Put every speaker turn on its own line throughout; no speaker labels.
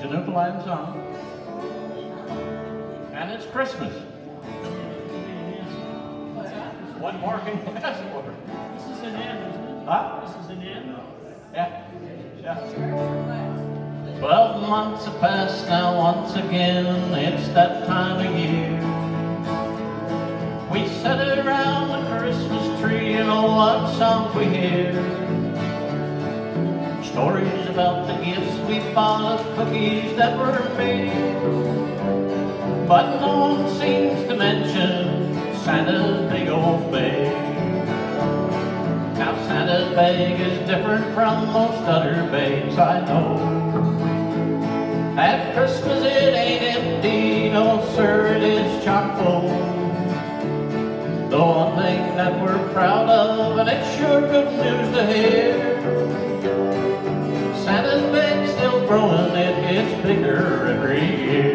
a Newfoundland song. And it's Christmas. What more can you ask for?
This is an end, isn't it?
Huh?
This is an end?
Yeah. 12 months have passed now once again, it's that time of year. We sit around the Christmas tree and oh what songs we hear. Stories about the gifts we bought, of cookies that were made. But no one seems to mention Santa's big old bag. Now Santa's bag is different from most other bags I know. At Christmas it ain't empty, no sir, it is chock full. The one thing that we're proud of, and it's sure good news to hear, Santa's bag's still growing, it gets bigger every year.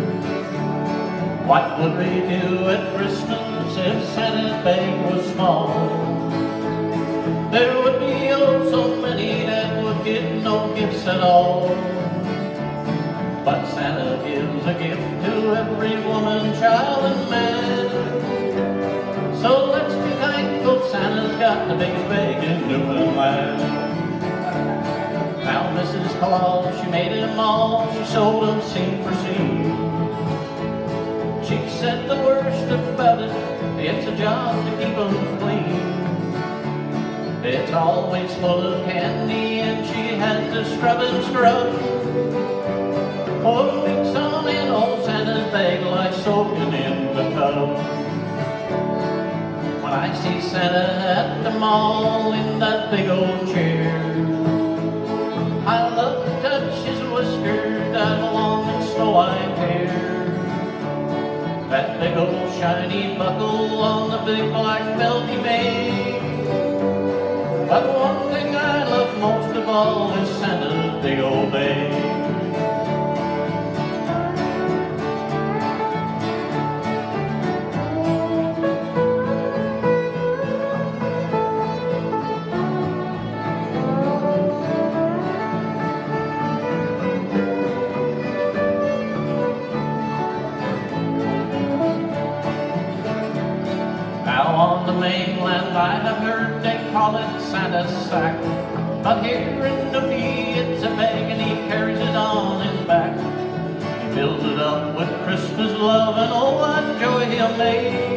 What would we do at Christmas if Santa's bag was small? There would be oh so many that would get no gifts at all. But Santa gives a gift to every woman, child, and man. So let's be thankful Santa's got the biggest bag in Newfoundland. Now Mrs. Claus, she made them all, she sold them scene for scene. She said the worst about it, it's a job to keep them clean. It's always full of candy and she has to scrub and scrub. 4 weeks on in, old Santa's bag lies soaking in the tub. When I see Santa at the mall in that big old chair, I love to touch his whiskers down along his snow-white hair. That big old shiny buckle on the big black belt he made. But one thing I love most of all is Santa's big old bag. Now on the mainland I have heard they call it Santa's sack, but here in Newfie it's a bag and he carries it on his back. He fills it up with Christmas love and oh what joy he'll make.